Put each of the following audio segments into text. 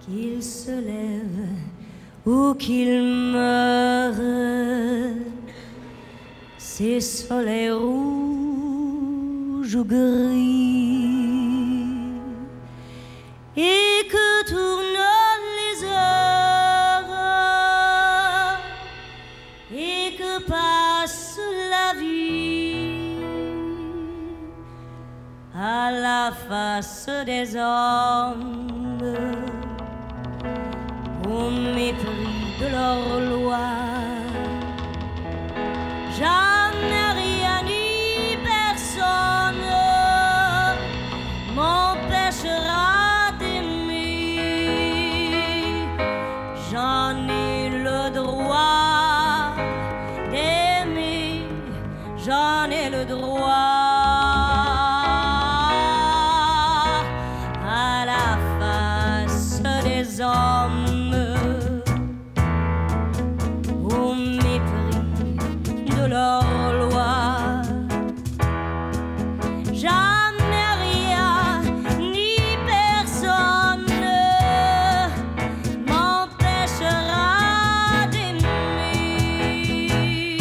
Qu'il se lève ou qu'il meure, ces soleils rouges ou gris, et que tournent les heures, et que passe la vie à la face des hommes, au mépris de leur loi. Jamais rien ni personne m'empêchera d'aimer. J'en ai le droit d'aimer, j'en ai le droit. À la face des hommes, au mépris de leur loi. Jamais rien ni personne m'empêchera d'aimer.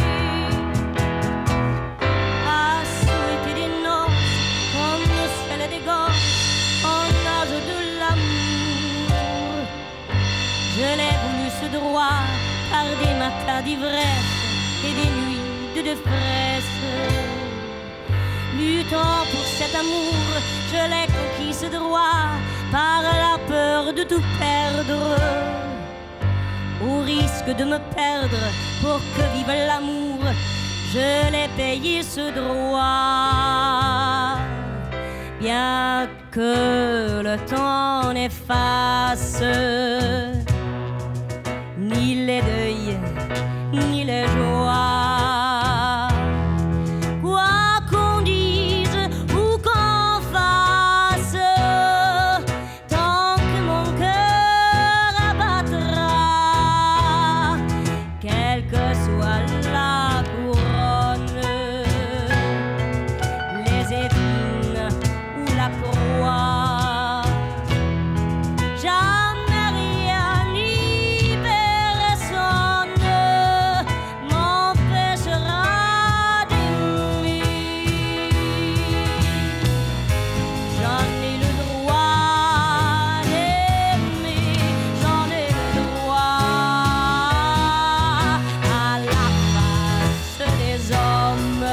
À souhaiter des noces comme celles des gosses en âge de l'amour, je l'ai voulu ce droit par des matins d'ivresse et des nuits de détresse. Luttant pour cet amour, je l'ai conquis ce droit par la peur de tout perdre. Au risque de me perdre pour que vive l'amour, je l'ai payé ce droit. Bien que le temps n'efface ni les deuils, ni les joies. Quoi qu'on dise ou qu'on fasse, tant que mon cœur abattra, quelle que soit la couronne, les épines ou la croix, jamais rien ni personne m'empêchera d'aimer. J'en ai le droit d'aimer, j'en ai le droit. À la face des hommes,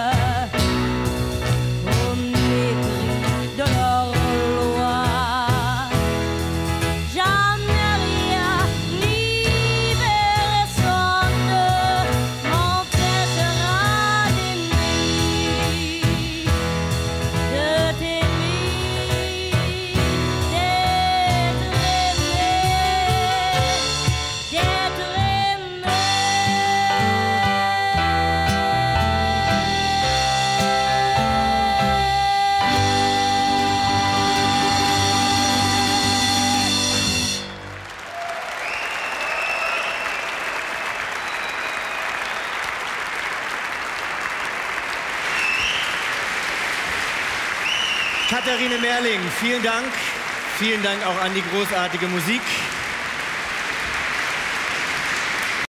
au mépris de leur loi. Jamais rien ni personne m'empêchera d'aimer, de t'aimer, d'être aimé, d'être Katharine Merling, vielen Dank. Vielen Dank auch an die großartige Musik.